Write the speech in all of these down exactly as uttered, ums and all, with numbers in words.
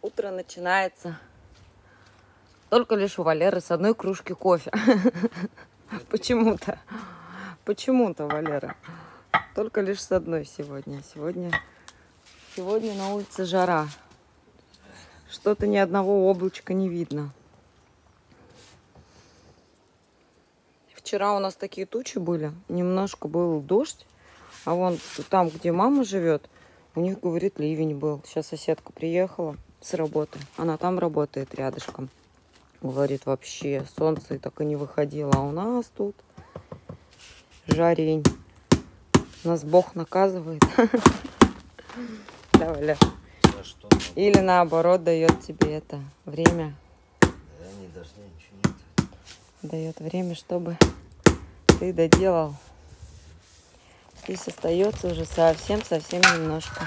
Утро начинается только лишь у Валеры с одной кружки кофе. Почему-то. Почему-то, Валера. Только лишь с одной сегодня. Сегодня, сегодня на улице жара. Что-то ни одного облачка не видно. Вчера у нас такие тучи были. Немножко был дождь. А вон там, где мама живет, у них, говорит, ливень был. Сейчас соседка приехала с работы. Она там работает рядышком. Говорит, вообще солнце так и не выходило. А у нас тут жарень. Нас Бог наказывает. Да, Валя. Или наоборот дает тебе это время. Да, не дождя, ничего нет. Дает время, чтобы ты доделал. Здесь остается уже совсем-совсем немножко.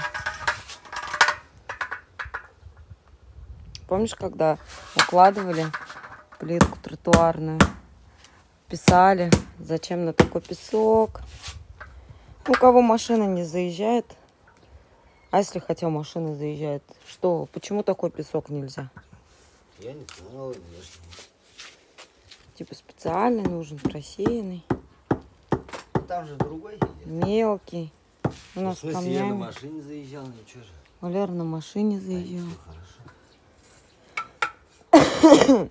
Помнишь, когда укладывали плитку тротуарную, писали, зачем на такой песок? У кого машина не заезжает, а если хотя машина заезжает, что, почему такой песок нельзя? Я не знал, конечно. Типа специальный нужен, просеянный. Там же другой едет. Мелкий. У нас ну, в смысле, я на машине заезжал, ничего же. Валера на машине заезжал. А, хорошо.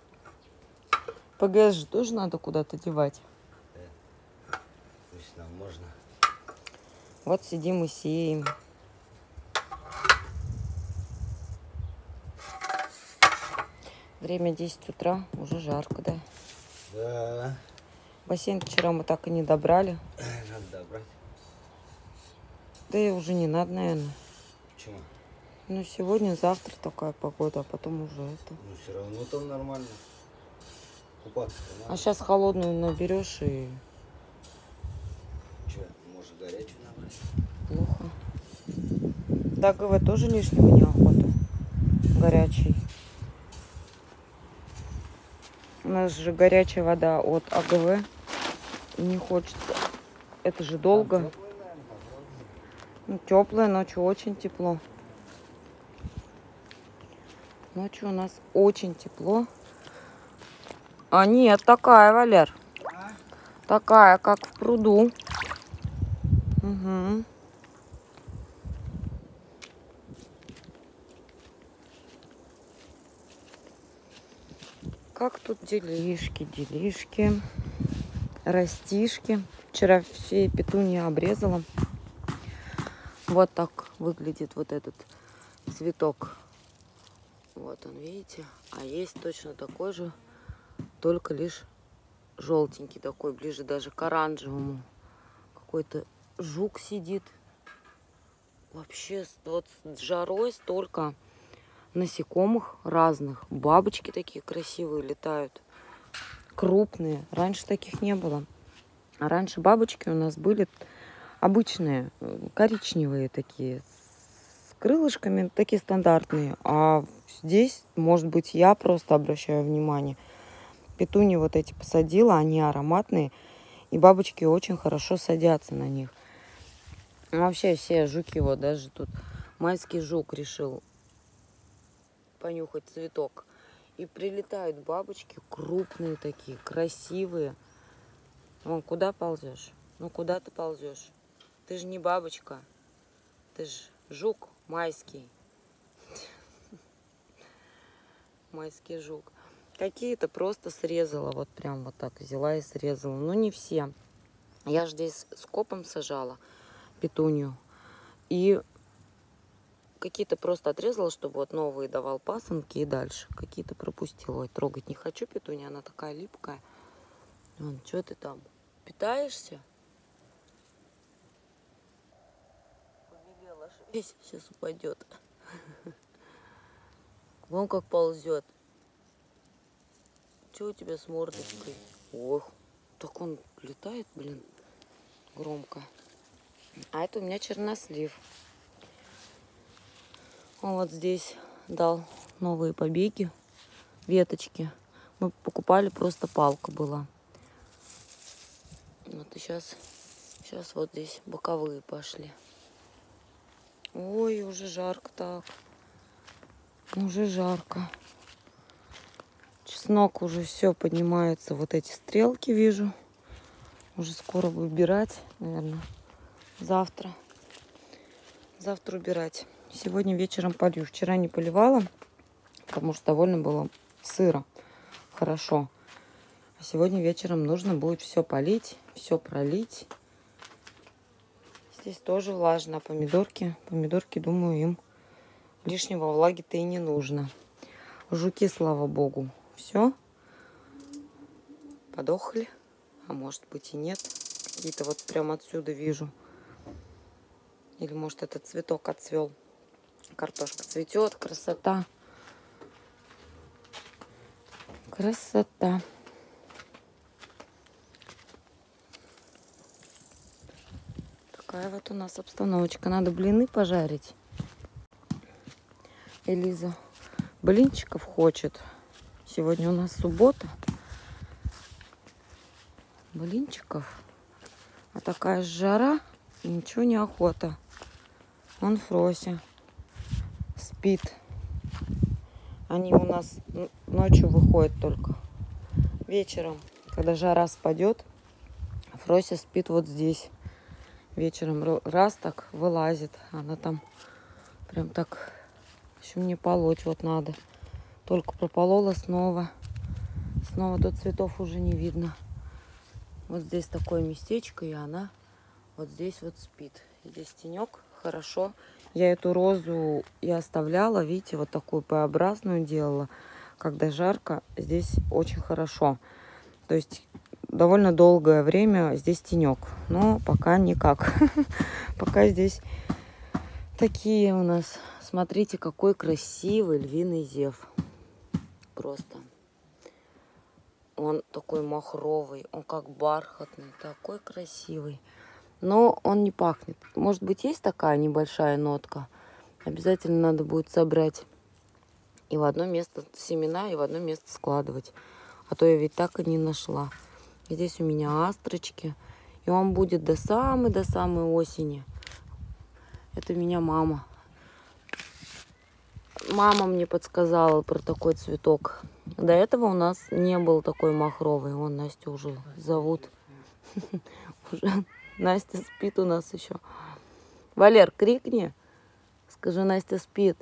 ПГС же тоже надо куда-то девать. Да. Пусть нам можно. Вот сидим и сеем. Время десять утра, уже жарко, да? Да. Бассейн вчера мы так и не добрали. Надо добрать. Да и уже не надо, наверное. Почему? Ну, сегодня, завтра такая погода, а потом уже это. Ну, все равно там нормально. Купаться надо. А сейчас холодную наберешь и... Че, может горячую набрать? Плохо. Да, ГВ тоже лишнего неохота. Горячий. У нас же горячая вода от АГВ. И не хочется. Это же долго. Там теплый, наверное, Ну, теплая, ночью очень тепло. Ночью у нас очень тепло. А нет, такая, Валер. а? Такая, как в пруду. Угу. Как тут делишки, делишки, растишки. Вчера все петуньи обрезала. Вот так выглядит вот этот цветок. Вот он, видите? А есть точно такой же, только лишь желтенький такой, ближе даже к оранжевому. Какой-то жук сидит. Вообще вот с жарой столько насекомых разных. Бабочки такие красивые летают. Крупные. Раньше таких не было. А раньше бабочки у нас были обычные, коричневые такие, с крылышками, такие стандартные. А здесь, может быть, я просто обращаю внимание. Петуньи вот эти посадила, они ароматные. И бабочки очень хорошо садятся на них. Вообще все жуки, вот даже тут майский жук решил понюхать цветок. И прилетают бабочки крупные такие, красивые. Вон, куда ползешь? Ну, куда ты ползешь? Ты же не бабочка. Ты же жук майский. Майский жук. Какие-то просто срезала. Вот прям вот так взяла и срезала. Но не все. Я же здесь скопом сажала петунью. И какие-то просто отрезала, чтобы вот новые давал пасынки, и дальше. Какие-то пропустила. Ой, трогать не хочу петунью, она такая липкая. Вон, что ты там? Питаешься? Побелела, весь сейчас упадет. Вон как ползет. Что у тебя с мордочкой? Ох, так он летает, блин, громко. А это у меня чернослив. Он вот здесь дал новые побеги, веточки. Мы покупали, просто палка была. Вот и сейчас, сейчас вот здесь боковые пошли. Ой, уже жарко так. Уже жарко. Чеснок уже все поднимается. Вот эти стрелки вижу. Уже скоро выбирать, наверное, завтра. Завтра убирать. Сегодня вечером полью. Вчера не поливала, потому что довольно было сыро. Хорошо. А сегодня вечером нужно будет все полить, все пролить. Здесь тоже влажно. Помидорки. Помидорки, думаю, им лишнего влаги-то и не нужно. Жуки, слава богу, все подохли. А может быть и нет. Какие-то вот прям отсюда вижу. Или может этот цветок отцвел. Картошка цветет. Красота. Красота. Такая вот у нас обстановочка. Надо блины пожарить. Элиза блинчиков хочет. Сегодня у нас суббота. Блинчиков. А такая жара. Ничего не охота. Он Фрося спит. Они у нас ночью выходят только. Вечером, когда жара спадет, Фрося спит вот здесь. Вечером раз так вылазит. Она там прям так... Еще мне полоть вот надо. Только прополола снова. Снова тут цветов уже не видно. Вот здесь такое местечко, и она вот здесь вот спит. Здесь тенек, хорошо. Я эту розу и оставляла, видите, вот такую П-образную делала. Когда жарко, здесь очень хорошо. То есть довольно долгое время здесь тенек. Но пока никак. Пока здесь такие у нас. Смотрите, какой красивый львиный зев. Просто. Он такой махровый, он как бархатный, такой красивый. Но он не пахнет. Может быть, есть такая небольшая нотка. Обязательно надо будет собрать и в одно место семена, и в одно место складывать. А то я ведь так и не нашла. Здесь у меня астрочки. И он будет до самой, до самой осени. Это меня мама. Мама мне подсказала про такой цветок. До этого у нас не был такой махровый. Вон Настю уже зовут. Уже Настя спит у нас еще. Валер, крикни. Скажи, Настя спит.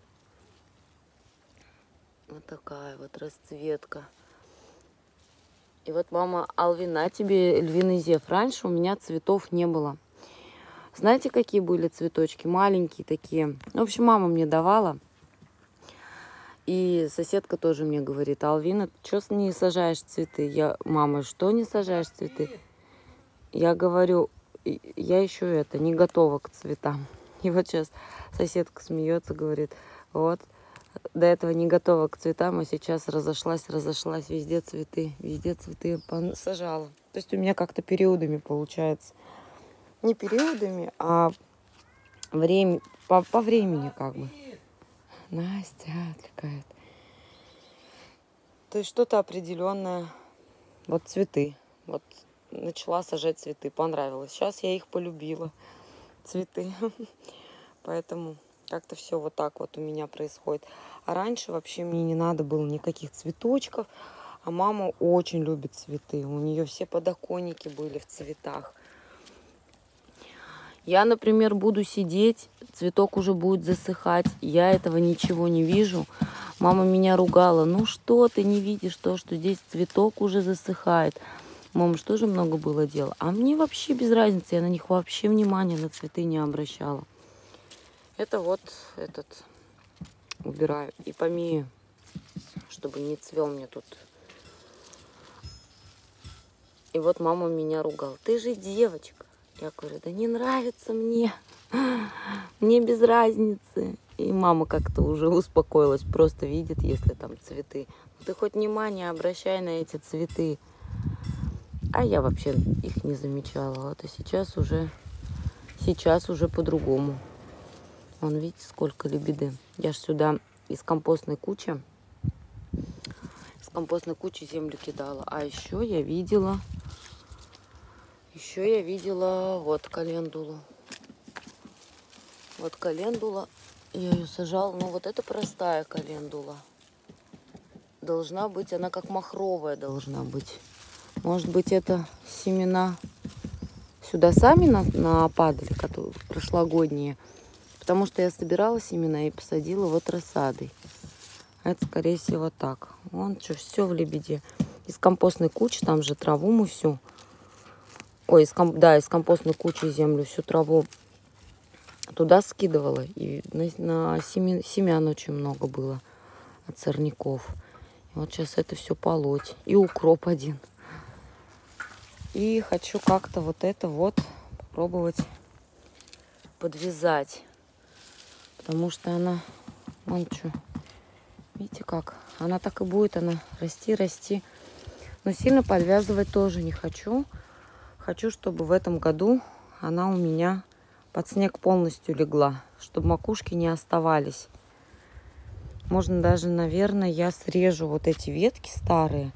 Вот такая вот расцветка. И вот мама Алвина, тебе львиный зев. Раньше у меня цветов не было. Знаете, какие были цветочки? Маленькие такие. В общем, мама мне давала. И соседка тоже мне говорит: Алвина, что не сажаешь цветы? Я, мама, что не сажаешь цветы? Я говорю, я еще это, не готова к цветам. И вот сейчас соседка смеется, говорит, вот, до этого не готова к цветам, а сейчас разошлась, разошлась, везде цветы, везде цветы сажала. То есть у меня как-то периодами получается. Не периодами, а время, по, по времени как бы. Настя отвлекает. То есть что-то определенное. Вот цветы. Вот начала сажать цветы. Понравилось. Сейчас я их полюбила. Цветы. Поэтому как-то все вот так вот у меня происходит. А раньше вообще мне не надо было никаких цветочков. А мама очень любит цветы. У нее все подоконники были в цветах. Я, например, буду сидеть, цветок уже будет засыхать, я этого ничего не вижу. Мама меня ругала, ну что ты не видишь то, что здесь цветок уже засыхает. Мама, что же много было дела? А мне вообще без разницы, я на них вообще внимания на цветы не обращала. Это вот этот убираю и помею, чтобы не цвел мне тут. И вот мама меня ругала, ты же девочка. Я говорю, да не нравится мне, мне без разницы. И мама как-то уже успокоилась, просто видит, если там цветы. Ты хоть внимание обращай на эти цветы. А я вообще их не замечала. Вот и сейчас уже, сейчас уже по-другому. Вон, видите, сколько лебеды. Я ж сюда из компостной кучи, из компостной кучи землю кидала. А еще я видела... Еще я видела вот календулу. Вот календула Я ее сажала. Ну, вот это простая календула. Должна быть, она как махровая должна быть. Может быть, это семена сюда сами на- нападали, которые прошлогодние. Потому что я собирала семена и посадила вот рассадой. А это, скорее всего, так. Вон что, все в лебеде. Из компостной кучи, там же траву мы всю. Ой, из ком... да, из компостной кучи землю, всю траву туда скидывала. И на, на семя... семян очень много было от сорняков. И вот сейчас это все полоть. И укроп один. И хочу как-то вот это вот попробовать подвязать. Потому что она, вон что, видите как, она так и будет, она расти, расти. Но сильно подвязывать тоже не хочу. Хочу, чтобы в этом году она у меня под снег полностью легла, чтобы макушки не оставались. Можно даже, наверное, я срежу вот эти ветки старые.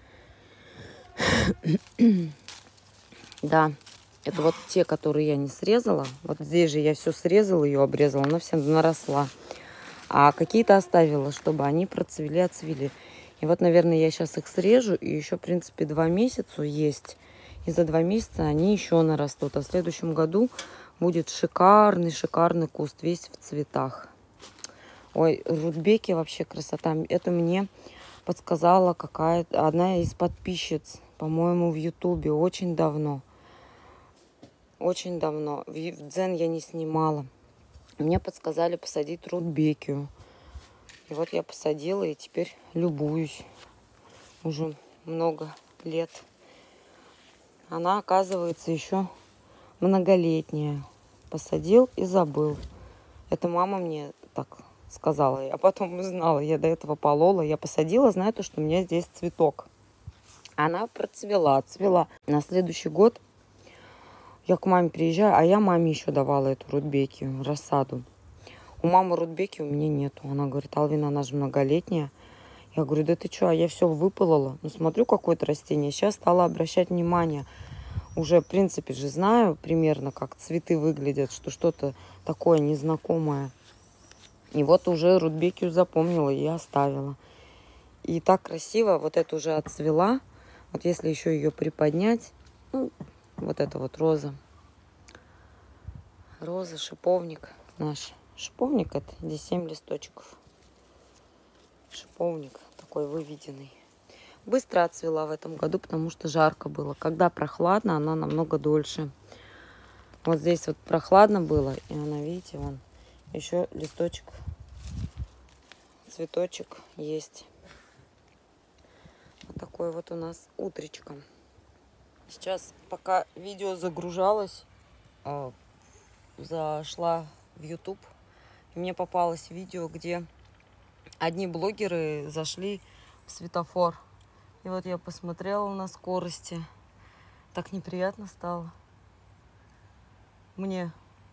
Да, это вот те, которые я не срезала. Вот здесь же я все срезала, ее обрезала, она вся наросла. А какие-то оставила, чтобы они процвели, отцвели. И вот, наверное, я сейчас их срежу, и еще, в принципе, два месяца есть. И за два месяца они еще нарастут. А в следующем году будет шикарный, шикарный куст, весь в цветах. Ой, рудбеки вообще красота. Это мне подсказала какая-то одна из подписчиц, по-моему, в Ютубе очень давно. Очень давно. В Дзен я не снимала. Мне подсказали посадить рудбекию. И вот я посадила и теперь любуюсь. Уже много лет. Она, оказывается, еще многолетняя. Посадил и забыл. Это мама мне так сказала. Я потом узнала. Я до этого полола. Я посадила, знаю то, что у меня здесь цветок. Она процвела, цвела. На следующий год я к маме приезжаю, а я маме еще давала эту рудбекию, рассаду. У мамы рудбеки у меня нету. Она говорит: Алвина, она же многолетняя. Я говорю: да ты что, а я все выпалала. Ну, смотрю, какое-то растение. Сейчас стала обращать внимание. Уже, в принципе, же знаю примерно, как цветы выглядят, что что-то такое незнакомое. И вот уже рудбекию запомнила и оставила. И так красиво. Вот это уже отцвела. Вот если еще ее приподнять, ну, вот это вот роза. Роза, шиповник наш. Шиповник это, здесь семь листочков. Шиповник такой выведенный. Быстро отцвела в этом году, потому что жарко было. Когда прохладно, она намного дольше. Вот здесь вот прохладно было, и она, видите, вон, еще листочек, цветочек есть. Вот такой вот у нас утречко. Сейчас, пока видео загружалось, зашла в YouTube, и мне попалось видео, где одни блогеры зашли в светофор. И вот я посмотрела на скорости. Так неприятно стало. Мне.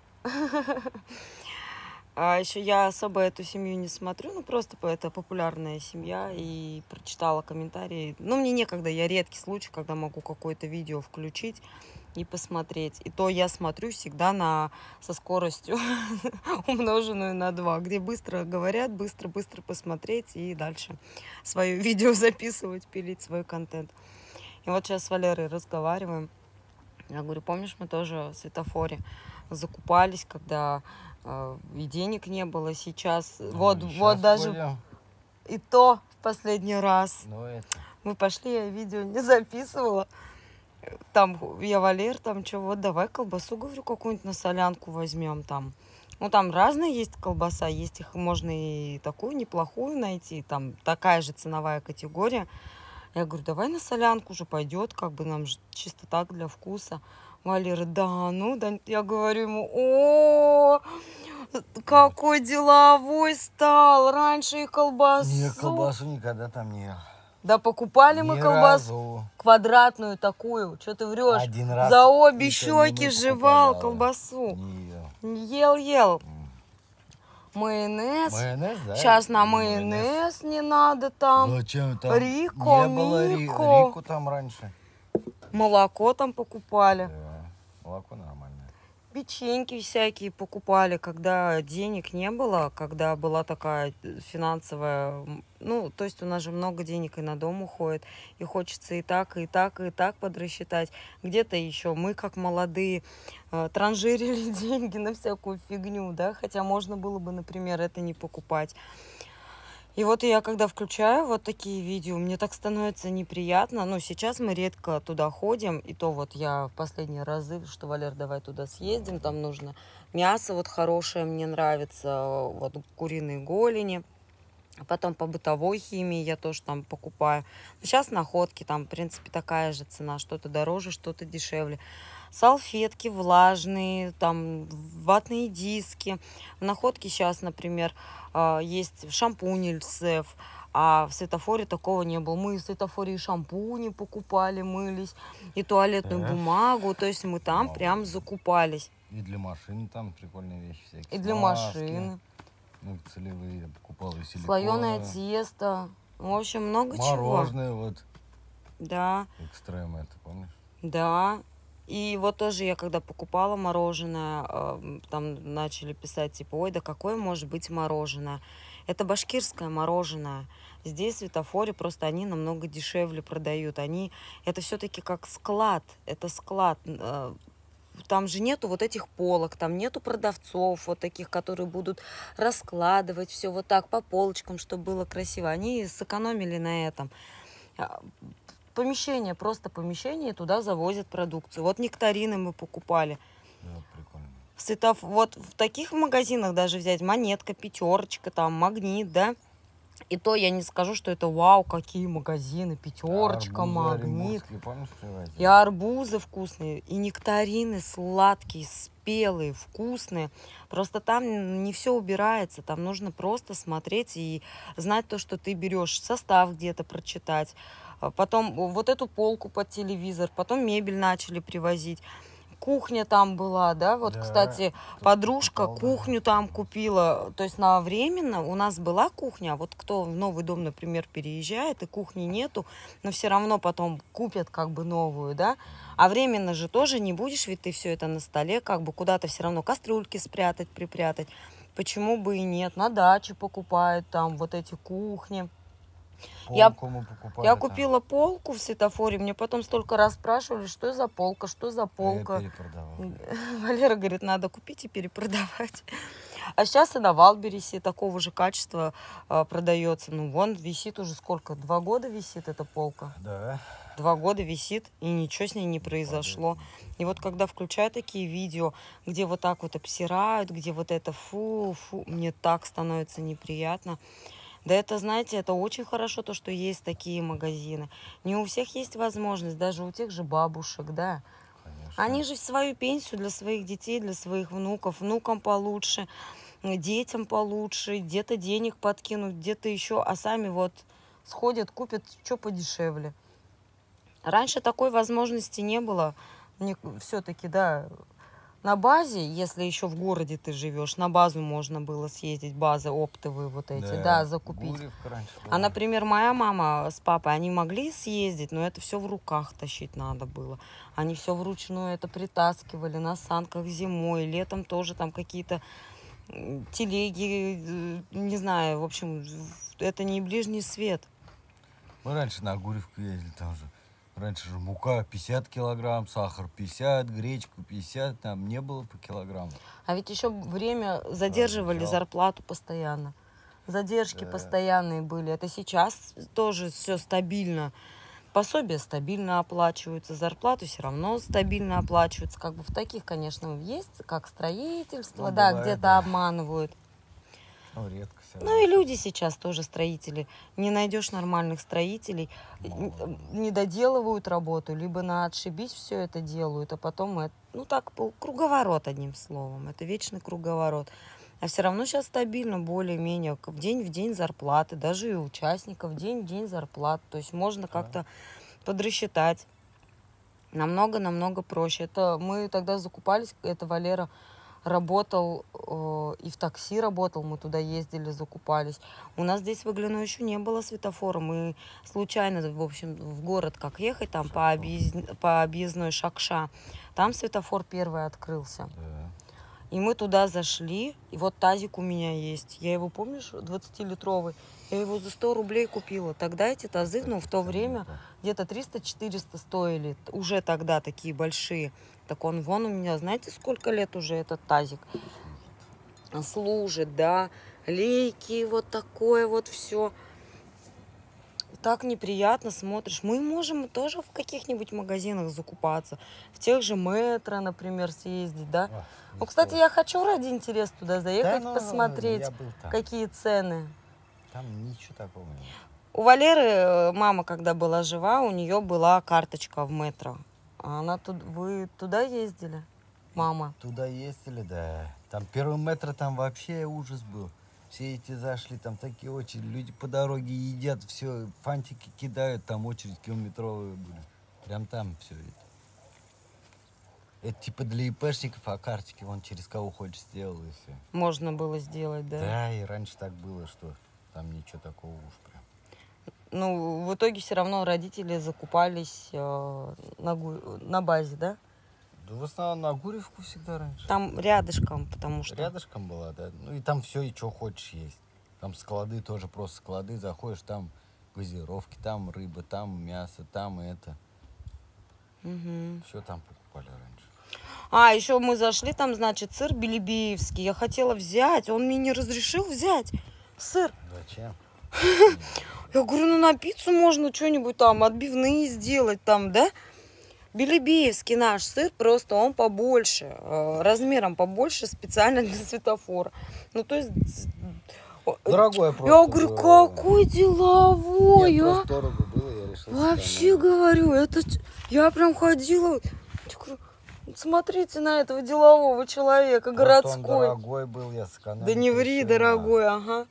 А еще я особо эту семью не смотрю. Ну, просто это популярная семья. И прочитала комментарии. Ну, мне некогда. Я редкий случай, когда могу какое-то видео включить и посмотреть. И то я смотрю всегда на, со скоростью умноженную на два, где быстро говорят, быстро-быстро посмотреть и дальше свое видео записывать, пилить свой контент. И вот сейчас с Валерой разговариваем. Я говорю: помнишь, мы тоже в светофоре закупались, когда э, и денег не было. Сейчас, ну, вот, сейчас вот даже пойдем. И то в последний раз. Ну, это... Мы пошли, я видео не записывала. Там я Валер, там что, вот давай колбасу, говорю, какую-нибудь на солянку возьмем там. Ну, там разная есть колбаса, есть их можно и такую неплохую найти, там такая же ценовая категория. Я говорю: давай на солянку уже пойдет, как бы нам же чисто так для вкуса. Валера: да, ну, да. Я говорю ему: о, какой деловой стал, раньше и колбасу. Нет, колбасу никогда там не ел. Да покупали Ни мы колбасу разу. Квадратную такую. Что ты врешь? Один раз. За обе щеки жевал колбасу. Не ел. Ел, ел. Майонез. Майонез, да? Сейчас на майонез, майонез не надо там. Зачем там? Рико, не было Мико. Рико там раньше. Молоко там покупали. Да, молоко нормальное. печеньки всякие покупали, когда денег не было, когда была такая финансовая... м, Ну, то есть у нас же много денег и на дом уходит, и хочется и так, и так, и так подрасчитать. Где-то еще мы, как молодые, э, транжирили деньги на всякую фигню, да, хотя можно было бы, например, это не покупать. И вот я когда включаю вот такие видео, мне так становится неприятно. Ну, сейчас мы редко туда ходим, и то вот я в последние разы, что, Валер, давай туда съездим, там нужно мясо вот хорошее, мне нравится, вот куриные голени. А потом по бытовой химии я тоже там покупаю. Сейчас находки, там, в принципе, такая же цена, что-то дороже, что-то дешевле. Салфетки влажные, там, ватные диски. В находке сейчас, например, а, есть шампунь Эльсев, а в светофоре такого не было. Мы в светофоре и шампуни покупали, мылись, и туалетную Да. бумагу. То есть мы там Вау. прям закупались. И для машин там прикольные вещи всякие. И для Смазки. машины. Ну, целевые я покупал и силиконовые. Слоеное тесто. В общем, много чего. Мороженое вот. Да. Экстрем это, помнишь? Да, и вот тоже я когда покупала мороженое, э, там начали писать, типа, ой, да какое может быть мороженое? Это башкирское мороженое. Здесь в светофоре просто они намного дешевле продают. Они, это все-таки как склад, это склад. э, Там же нету вот этих полок, там нету продавцов вот таких, которые будут раскладывать все вот так по полочкам, чтобы было красиво. Они сэкономили на этом. А, Помещение, просто помещение, и туда завозят продукцию. Вот нектарины мы покупали. Да, прикольно. В светоф... Вот в таких магазинах даже взять монетка, пятерочка, там, магнит, да. И то я не скажу, что это вау, какие магазины, пятерочка, Арбузы магнит. оренбургские, помнишь, привозили? И арбузы вкусные, и нектарины сладкие, спелые, вкусные. Просто там не все убирается, там нужно просто смотреть и знать то, что ты берешь, состав где-то прочитать. А Потом вот эту полку под телевизор, потом мебель начали привозить. Кухня там была, да, вот, Да, кстати, тут подружка попал, да. кухню там купила, то есть на временно у нас была кухня, а вот кто в новый дом, например, переезжает, и кухни нету, но все равно потом купят как бы новую, да, а временно же тоже не будешь, ведь ты все это на столе, как бы куда-то все равно кастрюльки спрятать, припрятать, почему бы и нет, на даче покупают там вот эти кухни. Я- Полку мы покупали Я там. купила полку в светофоре, мне потом столько раз спрашивали, что за полка, что за Я полка. перепродавал. Валера говорит, надо купить и перепродавать. А сейчас и на Валберисе такого же качества а, продается. Ну, вон висит уже сколько? Два года висит эта полка. Да. Два года висит, и ничего с ней не произошло. И вот когда включаю такие видео, где вот так вот обсирают, где вот это фу, фу, мне так становится неприятно. Да это, знаете, это очень хорошо, то, что есть такие магазины. Не у всех есть возможность, даже у тех же бабушек, да. Конечно. Они же свою пенсию для своих детей, для своих внуков, внукам получше, детям получше, где-то денег подкинуть, где-то еще, а сами вот сходят, купят что подешевле. Раньше такой возможности не было. Все-таки, да, на базе, если еще в городе ты живешь, на базу можно было съездить, базы оптовые вот эти, да, закупить. Гурьевка раньше А, была. например, моя мама с папой, они могли съездить, но это все в руках тащить надо было. Они все вручную это притаскивали на санках зимой, летом тоже там какие-то м, телеги, э, не знаю, в общем, это не ближний свет. Мы раньше на Гурьевку ездили, там же. Раньше же мука пятьдесят килограмм, сахар пятьдесят, гречку пятьдесят, там не было по килограмму. А ведь еще время задерживали взял. зарплату постоянно. Задержки Да. постоянные были. Это сейчас тоже все стабильно. Пособия стабильно оплачиваются, зарплаты все равно стабильно оплачиваются. Как бы в таких, конечно, есть, как строительство, Ну, да, бывает, где-то да. обманывают. Ну, редко все. Ну и люди сейчас тоже строители. Не найдешь нормальных строителей, Мало. не доделывают работу, либо на отшибись все это делают, а потом это, ну так, пол- круговорот, одним словом. Это вечный круговорот. А все равно сейчас стабильно, более-менее, в день в день зарплаты, даже и у участников день в день зарплат. То есть можно как-то подрасчитать. Намного-намного проще. Это мы тогда закупались, это Валера работал, э, и в такси работал, мы туда ездили, закупались. У нас здесь в Иглино еще не было светофора. Мы случайно, в общем, в город как ехать, там по, объезд... по объездной Шакша, там светофор первый открылся. Да. И мы туда зашли, и вот тазик у меня есть. Я его, помнишь, двадцатилитровый? Я его за сто рублей купила. Тогда эти тазы, ну, в то время где-то триста-четыреста стоили. Уже тогда такие большие. Так он вон у меня, знаете, сколько лет уже этот тазик служит, да? Лейки, вот такое вот все. Так неприятно смотришь. Мы можем тоже в каких-нибудь магазинах закупаться. В тех же Метро, например, съездить, да? Ах, Ну, кстати, я хочу ради интереса туда заехать, Да, ну, посмотреть, я был там. какие цены. Там ничего такого нет. У Валеры, э, мама, когда была жива, у нее была карточка в Метро. А она тут, вы туда ездили, мама? Туда ездили, да. Там первый метро, там вообще ужас был. Все эти зашли, там такие очереди. Люди по дороге едят, все, фантики кидают, там очередь километровые были. Прям там все это. Это типа для ИПшников, а карточки вон через кого хочешь сделал и все. Можно было сделать, да? Да, и раньше так было, что там ничего такого уж прям. Ну, в итоге все равно родители закупались э, на, гу- на базе, да? Да в основном на Гурьевку всегда раньше. Там рядышком, потому что... Рядышком была, да. Ну и там все, и что хочешь есть. Там склады тоже, просто склады. Заходишь, там газировки, там рыба, там мясо, там это. Мгм. Все там покупали раньше. А, еще мы зашли, там, значит, сыр белебеевский. Я хотела взять, он мне не разрешил взять сыр. Зачем? Я говорю, ну на пиццу можно что-нибудь там, отбивные сделать там, да? Белебеевский наш сыр, просто он побольше, э, размером побольше, специально для светофора. Ну, то есть... э, Дорогое просто. Я говорю, было. какой деловой, Нет, а? просто дорого было, я решил. Вообще говорю, это... ч- Я прям ходила... Я говорю, смотрите на этого делового человека, Он городской. дорогой был, я сэкономил. Да не ври, решил, дорогой, ага.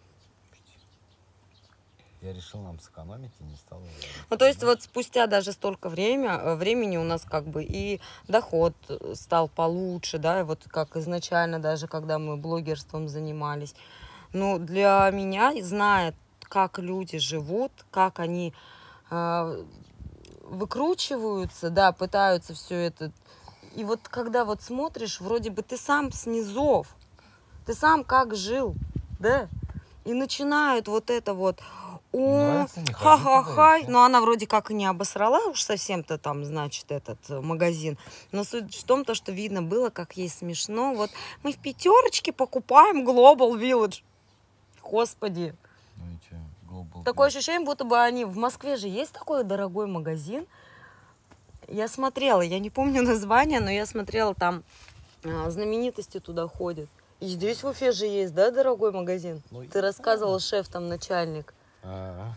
Я решил нам сэкономить и не стал. его брать. Ну, то есть вот спустя даже столько время, э, времени у нас как бы и доход стал получше, да, и вот как изначально даже, когда мы блогерством занимались. Ну, для меня, зная, как люди живут, как они э, выкручиваются, да, пытаются все это. И вот когда вот смотришь, вроде бы ты сам с низов, ты сам как жил, да, и начинают вот это вот... О, Нравится, не ходи ха-ха-ха. туда и всё. Но она вроде как и не обосрала уж совсем-то там, значит, этот э, магазин. Но суть в том, то, что видно было, как ей смешно. Вот мы в пятерочке покупаем Global Village. Господи. Ну и че, Global Такое Village. ощущение, будто бы они... В Москве же есть такой дорогой магазин. Я смотрела, я не помню название, но я смотрела, там а, знаменитости туда ходят. И здесь в Уфе же есть, да, дорогой магазин? Ну, Ты рассказывал, шеф там, начальник, А,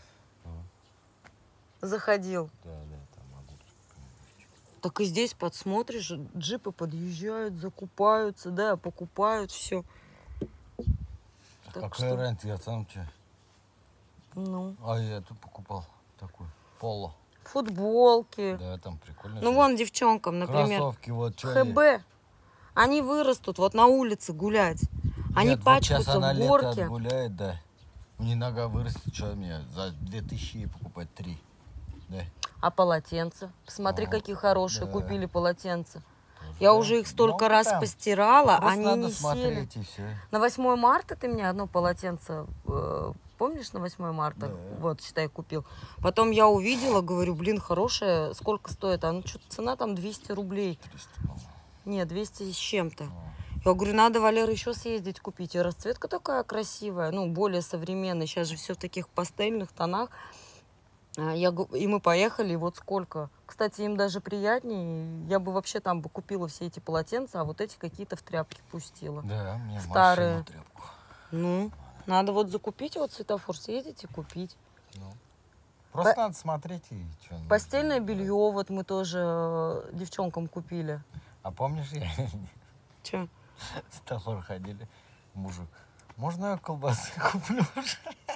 заходил. да, да, там огурчик. Так и здесь подсмотришь, джипы подъезжают, закупаются, да, покупают все. Так Какая что, разница, я сам че? ну, А я тут покупал такой поло. футболки. Да, там прикольно. Ну, вон девчонкам, например, Кроссовки, вот что. ХБ. Они вырастут вот на улице гулять. Они Нет, вот пачкаются сейчас она в лето горке. отгуляет, да. У нее нога вырастет, что мне за две тысячи ей покупать три. Да. А полотенца? Посмотри, О, какие хорошие да. купили полотенца. Тоже, Я да. уже их столько Много раз там. постирала, Просто они надо не сели. смотреть и все. На восьмое марта ты мне одно полотенце, э, помнишь, на восьмое марта? Да. Вот, считай, купил. Потом я увидела, говорю, блин, хорошее, сколько стоит? А ну, что-то цена там двести рублей. триста, по-моему. Нет, двести с чем-то. О. Я говорю, надо, Валера, еще съездить купить. И расцветка такая красивая, ну, более современная. Сейчас же все в таких пастельных тонах. А Я, г- и мы поехали, и вот сколько. Кстати, им даже приятнее. Я бы вообще там бы купила все эти полотенца, а вот эти какие-то в тряпки пустила. Да, мне Старые. машину тряпку. Ну, надо вот закупить вот светофор, съездить и купить. Ну. Просто надо смотреть и что. Постельное белье вот мы тоже э, девчонкам купили. А помнишь, я Че? с Тафор ходили, мужик, можно я колбасы куплю уже?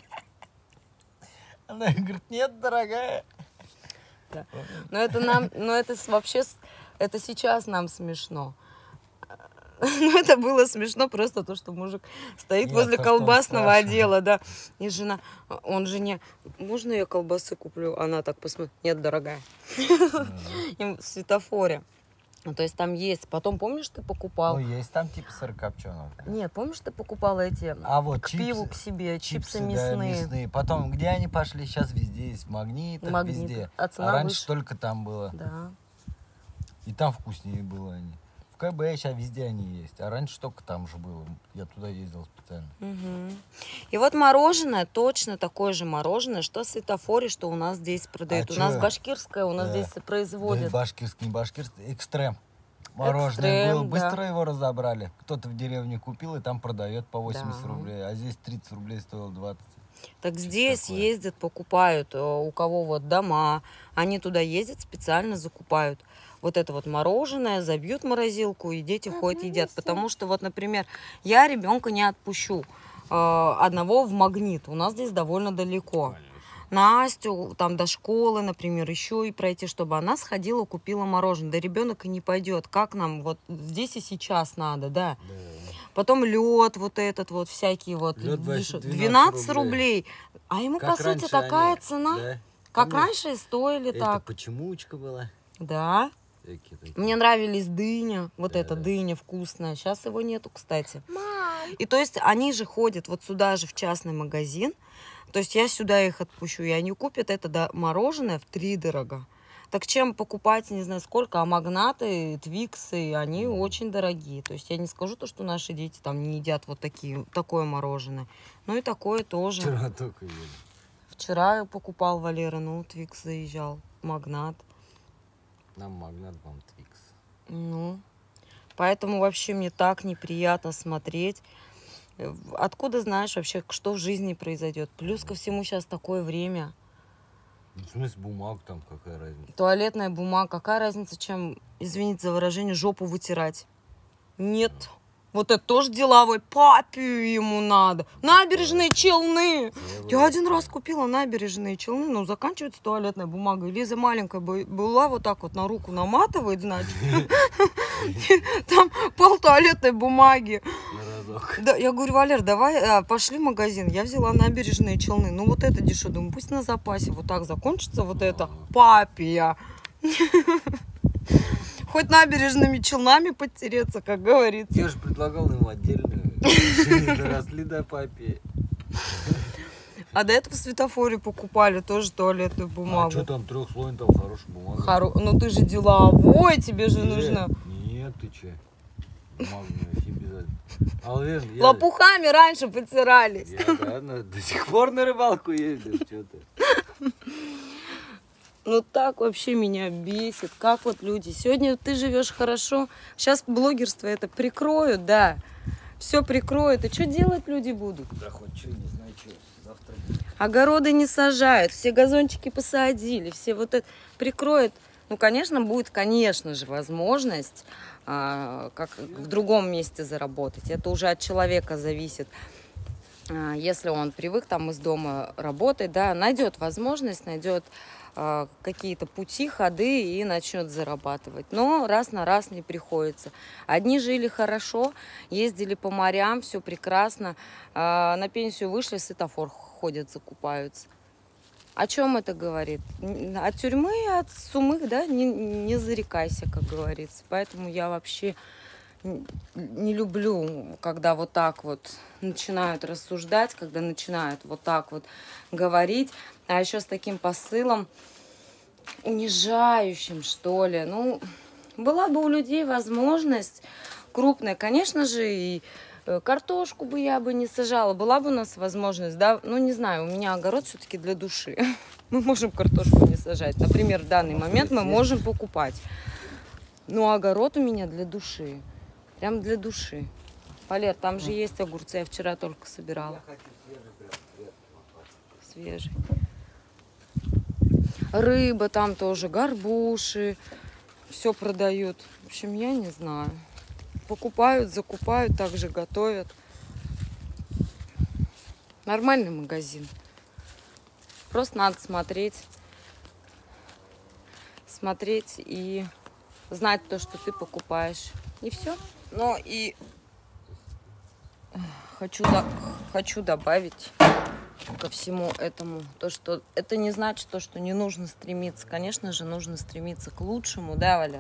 Она говорит, нет, дорогая. Но это нам, но это с- вообще, с- это сейчас нам смешно. Ну, это было смешно, просто то, что мужик стоит Нет, возле то, что он колбасного спрашивает. отдела, да. И жена, он жене, можно я колбасы куплю? Она так посмотрит, нет, дорогая. Им в светофоре. Ну, то есть там есть. Потом, помнишь, ты покупал? Ну, есть там типа сырокопченого. Нет, помнишь, ты покупала эти А вот к чипсы, пиву к себе, чипсы, чипсы, да, мясные. мясные. Потом, где они пошли? Сейчас везде есть. В Магнитах, Магнит. везде. А цена раньше выше. только там было. Да. И там вкуснее было они. В КБ сейчас везде они есть. А раньше только там же было. Я туда ездил специально. Угу. И вот мороженое, точно такое же мороженое, что в светофоре, что у нас здесь продают. А у нас чё? башкирское, у нас Да. здесь производят. Да, башкирский, не башкирский. Экстрем. Мороженое Экстрем, было. Быстро да. его разобрали. Кто-то в деревне купил и там продает по восемьдесят Да. рублей. А здесь тридцать рублей стоило двадцать. Так здесь такое. ездят, покупают, э, у кого вот дома, они туда ездят, специально закупают вот это вот мороженое, забьют в морозилку, и дети ходят, едят. Потому что вот, например, я ребенка не отпущу э, одного в Магнит, у нас здесь довольно далеко. Настю там до школы, например, еще и пройти, чтобы она сходила, купила мороженое. Да ребенок и не пойдет. Как нам вот здесь и сейчас надо, да? Потом лед вот этот вот, всякие вот. Лёд деш- вообще двенадцать двенадцать рублей. А ему, Как по сути, раньше такая они, цена, да? как Помнишь? раньше и стоили Это так. почемучка была. Да. Такие, такие. Мне нравились дыня, вот Да. эта дыня вкусная. Сейчас его нету, кстати. И то есть они же ходят вот сюда же в частный магазин. То есть я сюда их отпущу, и они купят это да, мороженое втридорога. Так чем покупать, не знаю сколько, а магнаты, твиксы, они Мгм. очень дорогие. То есть я не скажу то, что наши дети там не едят вот такие, такое мороженое. Ну и такое тоже. Вчера только ели. Вчера я покупал Валера, ну, твикс заезжал, магнат. Нам магнат, вам твикс. Ну, поэтому вообще мне так неприятно смотреть. Э, Откуда знаешь вообще, что в жизни произойдет? Плюс ко всему сейчас такое время. Ну, в смысле, бумаг там какая разница? Туалетная бумага. Какая разница, чем, извините за выражение, жопу вытирать? Нет. Вот это тоже деловой. Папе ему надо. Набережные Челны. Я один раз купила набережные Челны, но заканчивается туалетная бумага. И Лиза маленькая бы- была, вот так вот на руку наматывает, значит. Там пол туалетной бумаги. На разок. Да, я говорю, Валер, давай а, пошли в магазин. Я взяла набережные Челны. Ну вот это дешево. Думаю, пусть на запасе вот так закончится вот это. Папия. Хоть набережными Челнами подтереться, как говорится. Я же предлагал ему отдельную. Не доросли до папе. А до этого в светофоре покупали тоже туалетную А бумагу. что там трехслойный, там хорошая бумага. Хоро- Ну ты же деловой, тебе же Нет, нужно. Нет, ты че? Бумага вообще обязательно. А уверен, я... Лопухами раньше потирались. Я, да, на- до сих пор на рыбалку ездил, что ты. Ну так вообще меня бесит. Как вот люди. Сегодня ты живешь хорошо. Сейчас блогерство это прикроют, да. Все прикроют. И что делать люди будут? Да хоть что, не знаю, что завтра будет. Огороды не сажают, все газончики посадили, все вот это прикроют. Ну, конечно, будет, конечно же, возможность а, как в другом месте заработать. Это уже от человека зависит. А, если он привык там из дома работать, да, найдет возможность, найдет а, какие-то пути, ходы и начнет зарабатывать. Но раз на раз не приходится. Одни жили хорошо, ездили по морям, все прекрасно. А, на пенсию вышли, светофор ходят, закупаются. О чем это говорит? Н- От тюрьмы, от сумы, да, не, не зарекайся, как говорится. Поэтому я вообще н- не люблю, когда вот так вот начинают рассуждать, когда начинают вот так вот говорить, а еще с таким посылом унижающим, что ли. Ну, была бы у людей возможность крупная, конечно же, и э, картошку бы я бы не сажала, была бы у нас возможность, да, ну, не знаю, у меня огород все-таки для души. Мы можем картошку не сажать. Например, в данный момент мы можем покупать. Ну, огород у меня для души. Прям для души. Валер, там же есть огурцы, я вчера только собирала. Свежий. Рыба там тоже, горбуши. Все продают. В общем, я не знаю. Покупают, закупают, также готовят. Нормальный магазин. Просто надо смотреть. Смотреть и знать то, что ты покупаешь. И все. Ну и хочу, до... хочу добавить ко всему этому то, что это не значит то, что не нужно стремиться. Конечно же, нужно стремиться к лучшему, да, Валер?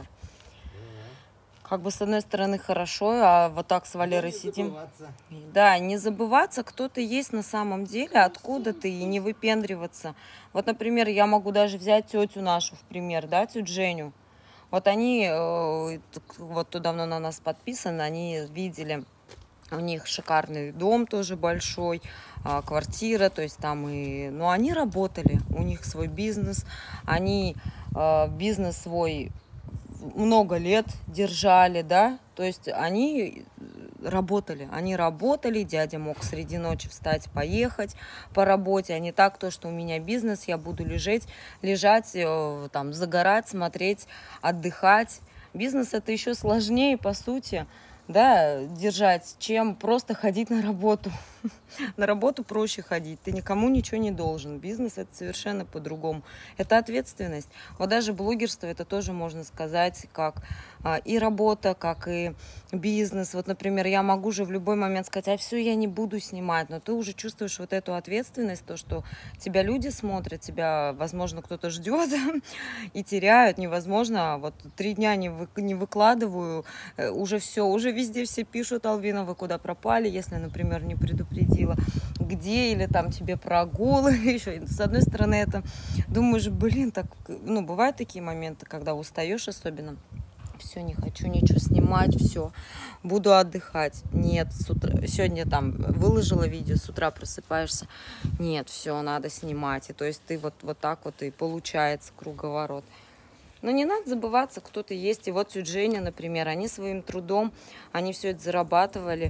Как бы с одной стороны хорошо, а вот так с Валерой Не сидим. забываться. Да, не забываться, кто ты есть на самом деле, откуда ты, и не выпендриваться. Вот, например, я могу даже взять тетю нашу в пример, да, тетю Женю. Вот они, э, вот кто давно на нас подписан, они видели, у них шикарный дом тоже большой, а, квартира, то есть там и... Ну, они работали, у них свой бизнес, они э, бизнес свой много лет держали, да, то есть они работали, они работали, дядя мог среди ночи встать, поехать по работе, а не так то, что у меня бизнес, я буду лежать, лежать, там, загорать, смотреть, отдыхать. Бизнес это еще сложнее, по сути, да, держать, чем просто ходить на работу. На работу проще ходить, ты никому ничего не должен. Бизнес это совершенно по-другому. Это ответственность. Вот даже блогерство это тоже можно сказать как а, и работа, как и бизнес. Вот, например, я могу же в любой момент сказать, а все, я не буду снимать, но ты уже чувствуешь вот эту ответственность, то, что тебя люди смотрят, тебя, возможно, кто-то ждет и теряют. Невозможно, вот три дня не, вы, не выкладываю, уже все, уже везде все пишут, Алвина, вы куда пропали, если, например, не предупредила, где, или там тебе прогулы, еще. С одной стороны, это думаешь, блин, так, ну, бывают такие моменты, когда устаешь особенно. Все, не хочу ничего снимать, все, буду отдыхать. Нет, с утра, сегодня там выложила видео, с утра просыпаешься, нет, все, надо снимать. И то есть ты вот, вот так вот и получается круговорот. Но не надо забываться, кто ты есть. И вот тетя Женя, например, они своим трудом, они все это зарабатывали,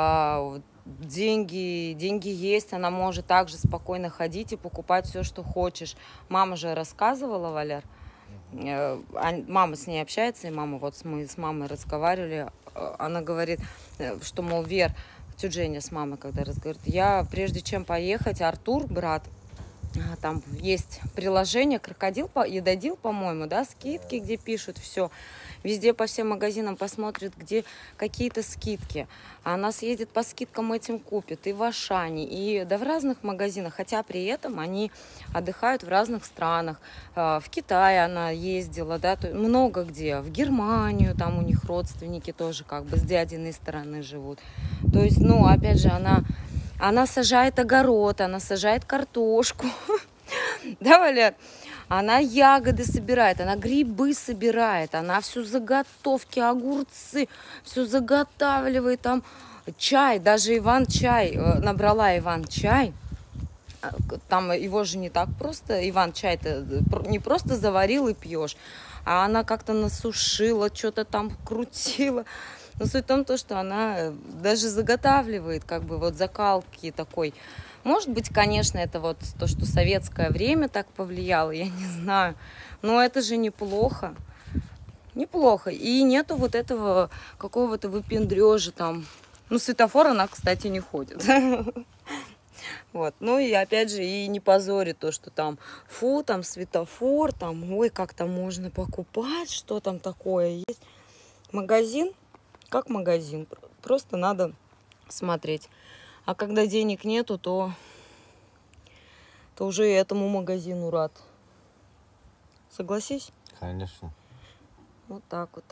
деньги, деньги есть, она может также спокойно ходить и покупать все, что хочешь. Мама же рассказывала, Валер, мама с ней общается, и мама, вот мы с мамой разговаривали, она говорит, что, мол, Вер, тетя Женя с мамой когда разговаривает, я прежде чем поехать, Артур, брат, там есть приложение «Крокодил», «Ядодил», по-моему, да, скидки, где пишут все. Везде по всем магазинам посмотрит, где какие-то скидки. А она съездит по скидкам этим купит. И в Ашане, и да в разных магазинах. Хотя при этом они отдыхают в разных странах. В Китае она ездила, да, много где. В Германию, там у них родственники тоже как бы с дядиной стороны живут. То есть, ну, опять же, она... Она сажает огород, она сажает картошку. Да, Валер? Она ягоды собирает, она грибы собирает, она всю заготовки, огурцы, все заготавливает, там чай, даже Иван-чай, набрала Иван-чай. Там его же не так просто, Иван-чай-то не просто заварил и пьешь, а она как-то насушила, что-то там крутила. Но суть в том, то, что она даже заготавливает, как бы, вот закалки такой. Может быть, конечно, это вот то, что советское время так повлияло, я не знаю. Но это же неплохо. Неплохо. И нету вот этого какого-то выпендрежа там. Ну, светофор она, кстати, не ходит. Вот. Ну и опять же, и не позорит то, что там, фу, там светофор, там, ой, как там можно покупать, что там такое есть. Магазин. Как магазин, просто надо смотреть. А когда денег нету, то, то уже и этому магазину рад. Согласись? Конечно. Вот так вот.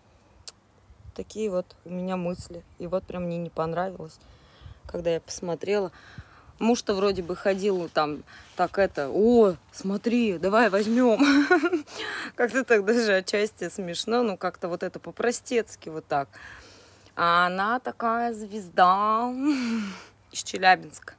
Такие вот у меня мысли. И вот прям мне не понравилось, когда я посмотрела. Муж-то вроде бы ходил там, так это, о, смотри, давай возьмем. Как-то так даже отчасти смешно, ну как-то вот это по-простецки вот так. А она такая звезда из Челябинска.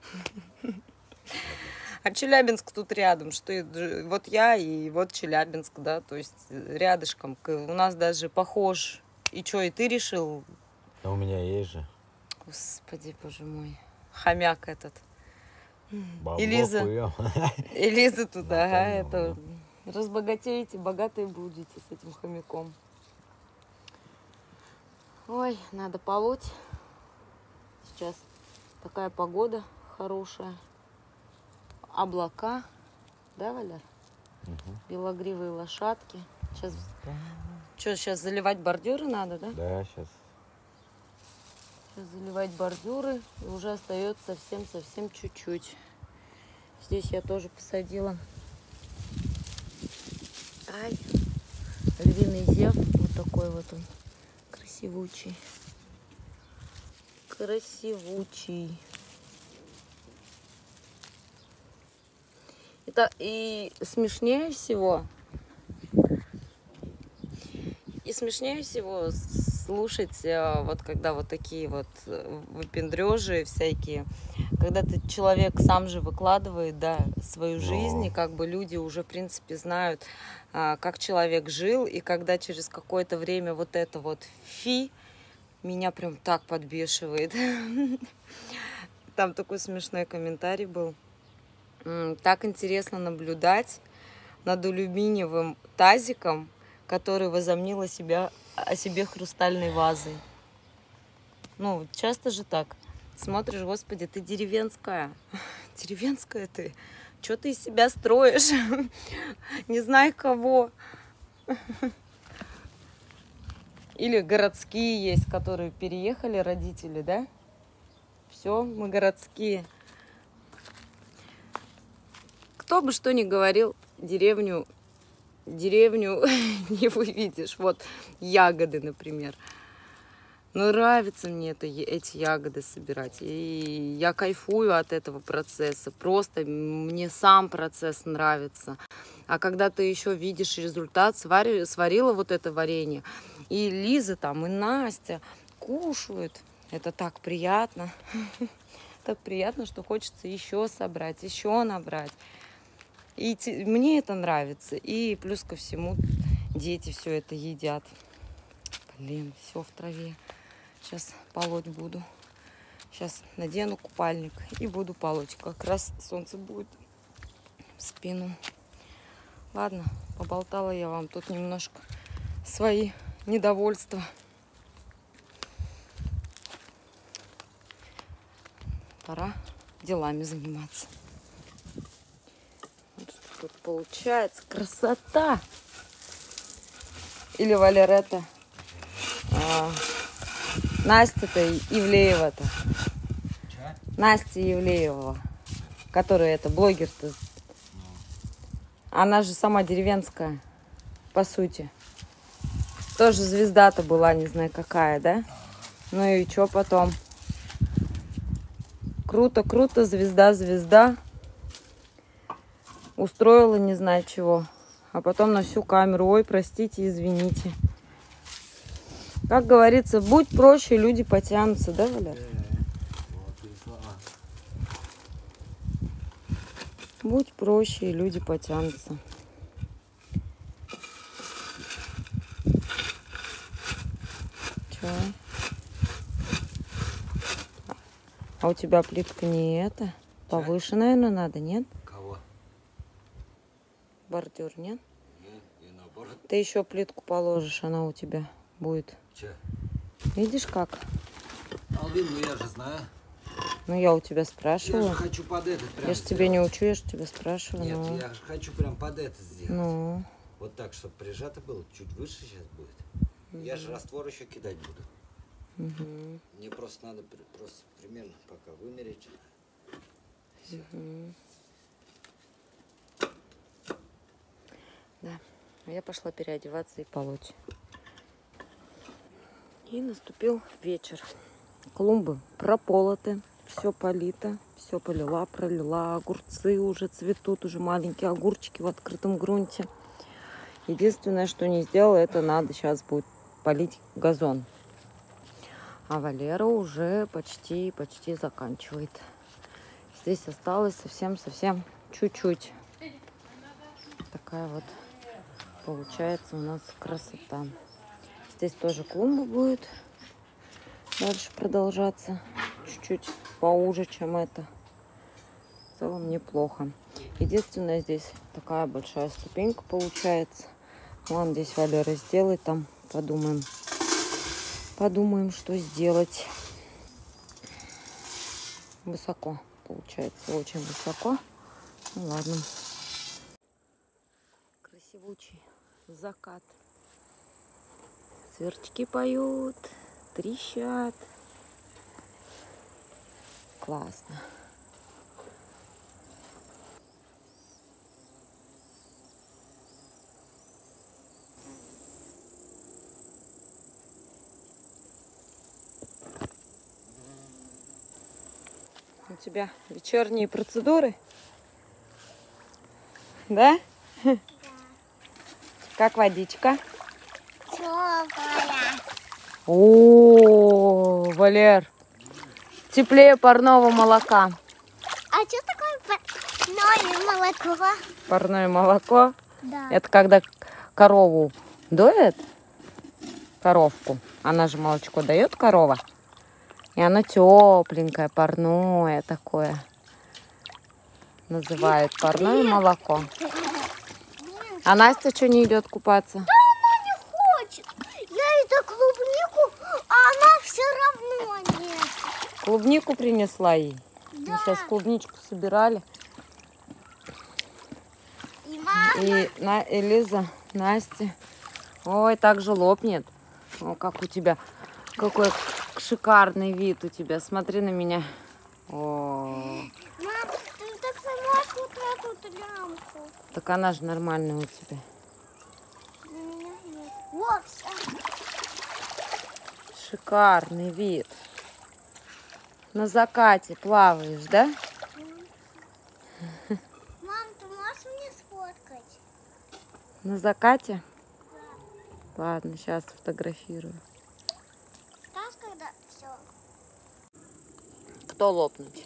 А Челябинск тут рядом, что вот я и вот Челябинск, да, то есть рядышком. У нас даже похож. И что, и ты решил? А у меня есть же. Господи, боже мой. Хомяк этот. Бабло Элиза. хуё. Элиза туда, ага, это. Разбогатеете, богатые будете с этим хомяком. Ой, надо полоть. Сейчас такая погода хорошая. Облака. Да, Валер? Угу. Белогривые лошадки. Сейчас. Что, сейчас заливать бордюры надо, да? Да, сейчас Сейчас заливать бордюры. И уже остается совсем-совсем чуть-чуть. Здесь я тоже посадила. Ай, львиный зев. Вот такой вот он. Красивучий. Красивучий. Это и смешнее всего, и смешнее всего слушать, вот когда вот такие вот выпендрежи всякие, когда ты человек сам же выкладывает, да, свою жизнь, и как бы люди уже, в принципе, знают, как человек жил, и когда через какое-то время вот это вот фи меня прям так подбешивает. Там такой смешной комментарий был. Так интересно наблюдать над алюминиевым тазиком, который возомнил о, себя, о себе хрустальной вазой. Ну, часто же так. Смотришь, господи, ты деревенская. Деревенская ты. Что ты из себя строишь? Не знаю кого. Или городские есть, которые переехали, родители, да? Все, мы городские. Кто бы что ни говорил, деревню, деревню не увидишь. Вот ягоды, например. Но нравится мне это, эти ягоды собирать. И я кайфую от этого процесса. Просто мне сам процесс нравится. А когда ты еще видишь результат, свари, сварила вот это варенье, и Лиза там, и Настя кушают. Это так приятно. Так приятно, что хочется еще собрать, еще набрать. И те, мне это нравится. И плюс ко всему дети все это едят. Блин, все в траве. Сейчас полоть буду. Сейчас надену купальник и буду полоть. Как раз солнце будет в спину. Ладно, поболтала я вам тут немножко свои недовольства. Пора делами заниматься. Вот что тут получается. Красота! Или Валерета. А, Настя-то Ивлеева-то. Настя Ивлеева, которая это блогер-то. Она же сама деревенская, по сути. Тоже звезда-то была, не знаю какая, да? Ну и что потом? Круто, круто, звезда, звезда. Устроила не знаю чего. А потом на всю камеру. Ой, простите, извините. Как говорится, будь проще, люди потянутся, да, Валер? Будь проще, и люди потянутся. Чё? А у тебя плитка не это? Повыше, наверное, надо, нет? Кого? Бордюр, нет? Нет, и наоборот. Ты еще плитку положишь, она у тебя будет. Че? Видишь как? Алвин, ну я же знаю. Ну, я у тебя Я спрашивала. же хочу под этот прям Я же тебе не сделать. учу, я же тебя спрашиваю. Нет, но... я же хочу прям под это сделать. Ну, Вот так, чтобы прижато было. Чуть выше сейчас будет. Мгм. Я же раствор еще кидать буду. мгм, Мне просто надо при- просто примерно пока вымерить. Всё. мгм. Да, а я пошла переодеваться и полоть. И наступил вечер. Клумбы прополоты, все полито, все полила, пролила. Огурцы уже цветут, уже маленькие огурчики в открытом грунте. Единственное, что не сделала, это надо сейчас будет полить газон. А Валера уже почти, почти заканчивает. Здесь осталось совсем-совсем чуть-чуть. Такая вот получается у нас красота. Здесь тоже клумба будет дальше продолжаться. Чуть-чуть поуже, чем это. В целом неплохо. Единственное, здесь такая большая ступенька получается. Вон здесь Валера сделает, там подумаем. Подумаем, что сделать. Высоко получается, очень высоко. Ну ладно. Красивучий закат. Сверчки поют, трещат. классно. У тебя вечерние процедуры? Да? Да. Как водичка? Теплая. О, Валер, теплее парного молока. А что такое парное молоко? Парное молоко? Да. Это когда корову доят, коровку, она же молочко дает, корова, и оно тепленькое, парное такое. Называют парное молоко. А Настя что не идет купаться? Да она не хочет. Я ей дала клубнику, а она все равно нет. Клубнику принесла ей. Мы Да. сейчас клубничку собирали. И мама. И на, Элиза, Настя. Ой, так же лопнет. О, как у тебя, какой шикарный вид у тебя. Смотри на меня. О, Мам, ты так сломаешь вот эту лямку. так она же нормальная у тебя. У меня нет. Вот. Шикарный вид. На закате плаваешь, да? Мам, ты можешь мне сфоткать? На закате? Ладно, сейчас фотографирую. Скажешь, когда все? Кто лопнуть?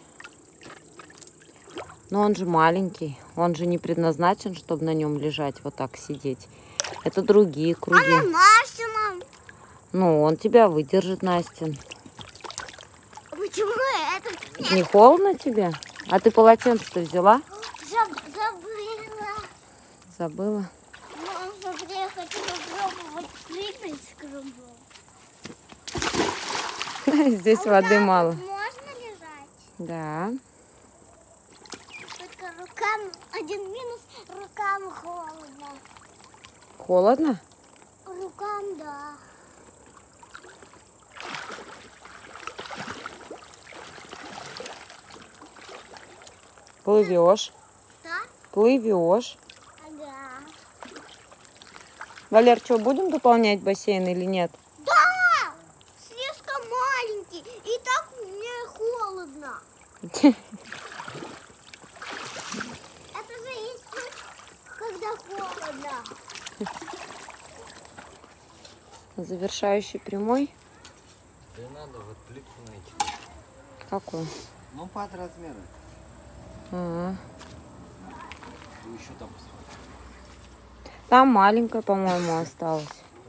Но он же маленький. Он же не предназначен, чтобы на нем лежать, вот так сидеть. Это другие круги. А на Настю, мам. Ну, он тебя выдержит, Настя. Почему это? Не холодно тебе? А ты полотенце-то взяла? Заб- забыла. Забыла? Мам, смотри, я хочу попробовать прыгать с кругом. Здесь А воды вот так мало. вот можно лежать? Да. Только рукам, один минус, рукам холодно. Холодно? Рукам, да. Плывешь. Да? Плывешь. Ага. Валер, что, будем дополнять бассейн или нет? Да! Слишком маленький, и так мне холодно. Это же есть, когда холодно. Завершающий прямой. Да надо вот плитку найти. Какой? Ну, под размером. А-а. Ты еще там посмотри. Там маленькая, по-моему, осталась.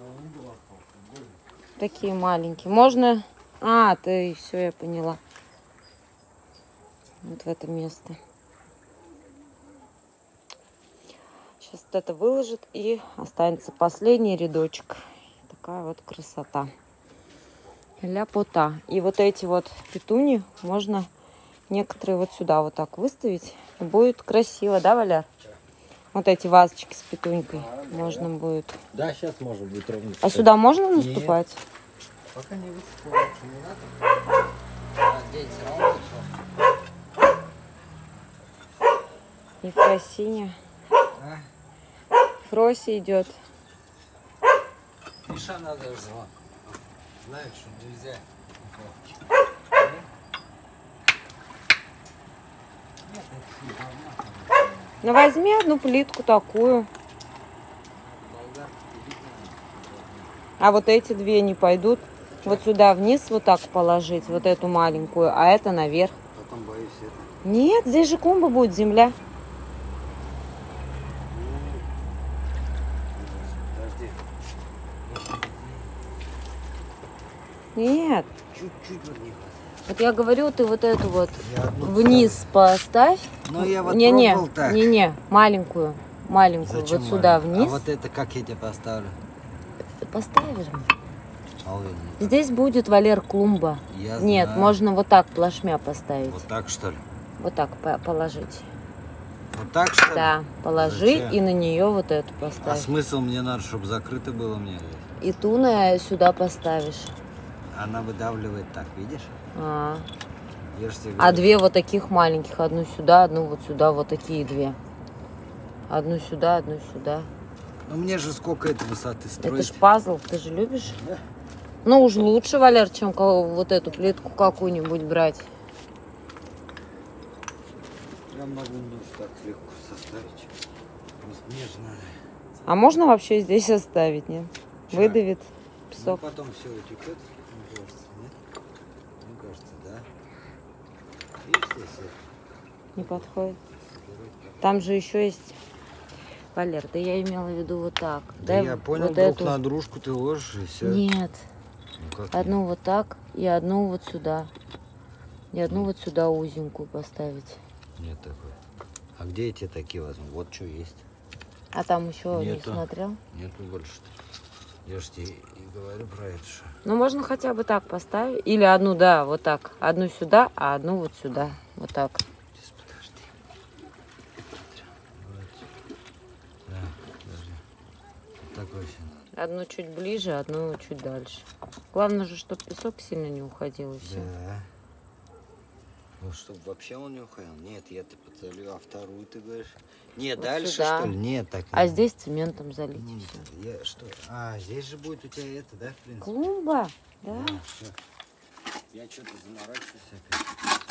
Такие маленькие. Можно... А, ты все, я поняла. Вот в это место. Сейчас вот это выложит, и останется последний рядочек. Такая вот красота. Ляпота. И вот эти вот петуни можно некоторые вот сюда вот так выставить. И будет красиво, да, Валяр? Вот эти вазочки с петунькой можно будет. Да, сейчас можно будет ровно. А сюда можно наступать? Пока не выступает, не надо. А, день все равно все. И Фросиня. А? Фроси идет. Миша надо же. Знает, что нельзя. Ну возьми одну плитку такую. А вот эти две не пойдут. Вот сюда вниз вот так положить, вот эту маленькую, а это наверх. Потом боюсь это. Нет, здесь же клумба будет, земля. Подожди. Нет. Чуть-чуть вот не хватает. Вот я говорю, ты вот эту вот Я одну вниз поставь. Ну, я вот Не-не, пробовал так. не-не, маленькую. Маленькую. Зачем вот сюда маленькую? вниз. А вот это как я тебе поставлю? Ты поставишь? А вы- Здесь будет, Валер, клумба. Я Нет, знаю. можно вот так плашмя поставить. Вот так, что ли? Вот так по- положить. Вот так, что ли? Да, положи Зачем? и на нее вот эту А поставь. смысл мне надо, чтобы закрыто было мне? И ту на сюда поставишь. Она выдавливает так, видишь? А, Я ж тебе А говорю. две вот таких маленьких. Одну сюда, одну вот сюда. Вот такие две. Одну сюда, одну сюда. Ну мне же сколько это высоты Это строить? ж пазл, ты же любишь? Да. Ну уж лучше, Валер, чем ко- вот эту плитку какую-нибудь брать. Я могу ну, так легко составить. Просто мне же надо. А можно вообще здесь оставить, нет? Чё? Выдавит Ну, песок. потом все утекет, мне кажется, нет? Мне кажется, да. Видишь, здесь Не подходит. собирать. Там же еще есть... Валер, да я имела в виду вот так. Да Дай я понял, вот друг эту. на дружку ты ложишь и все. Нет. Ну, как Одну вот так и одну вот сюда. И одну вот сюда узенькую поставить. нет? Нет такой. А где эти такие возьму? Вот что есть. А там еще не Нету. смотрел? Нету больше. Я ж тебе и говорю про это, что. Ну, можно хотя бы так поставить. Или одну, да, вот так. Одну сюда, а одну вот сюда. Вот так. Сейчас, подожди. Вот. Да, подожди. Вот такой все надо. Одну чуть ближе, одну чуть дальше. Главное же, чтобы песок сильно не уходил и все. Да. Ну, чтобы вообще он не уходил. Нет, я-то поцелю, а вторую ты говоришь? Нет, Вот дальше сюда. что ли? Нет, так. А не- здесь цементом залить и Нет, все. я что? А, здесь же будет у тебя это, да, в принципе? Клумба, да? Да, все. Я что-то заморачиваюсь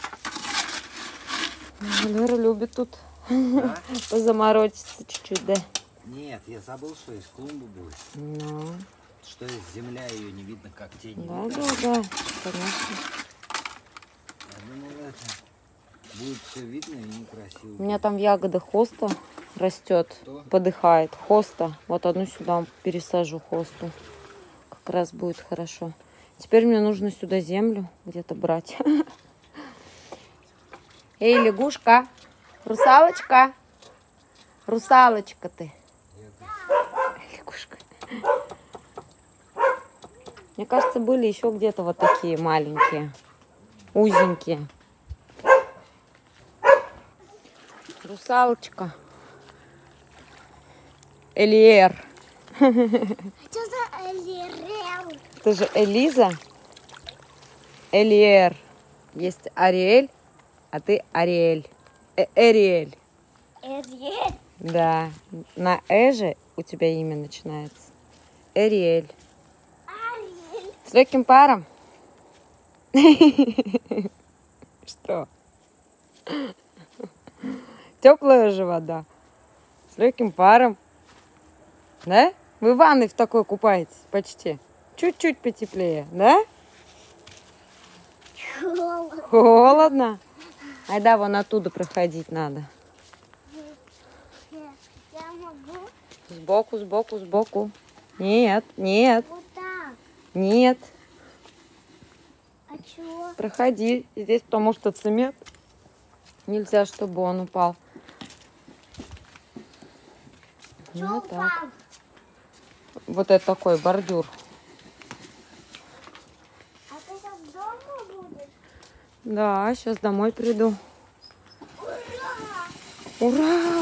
опять. Валера любит тут А? позаморочиться чуть-чуть, да? Нет, я забыл, что из клумбы будет. Ну, Что из земля ее не видно, как тень. да, да, да, конечно. Я думал, это будет все видно и некрасиво. У меня там в ягодах хоста растет, Что? подыхает. Хоста. Вот одну сюда пересажу хосту. Как раз будет хорошо. Теперь мне нужно сюда землю где-то брать. Эй, лягушка, русалочка, русалочка ты. Лягушка. Мне кажется, были еще где-то вот такие маленькие, узенькие. Русалочка. Элиэр. Что за Элирел? Это же Элиза. Элиэр. Есть Ариэль, а ты Ариэль. Э Эриэль. Элирел? Да. На Э же у тебя имя начинается. Эриэль. Ариэль. С легким паром. Что? Теплая же вода. С легким паром. Да? Вы в ванной в такой купаетесь почти. Чуть-чуть потеплее, да? Холодно. Холодно. Айда вон оттуда проходить надо. Я могу Сбоку, сбоку, сбоку. Нет, нет, вот так. нет. А чего? Проходи здесь, потому что цемент. Нельзя, чтобы он упал. Чего Вот так. упал? Вот это такой бордюр. А ты там дома будешь? Да, сейчас домой приду. Ура! Ура!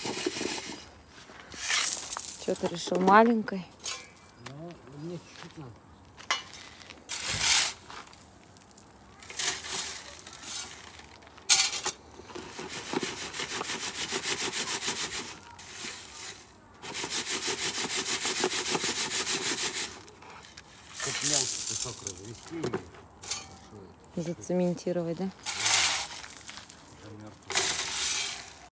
Что ты решил маленькой? Ну, мне чуть-чуть надо. Тут мелкий песок развести. Зацементировать, да?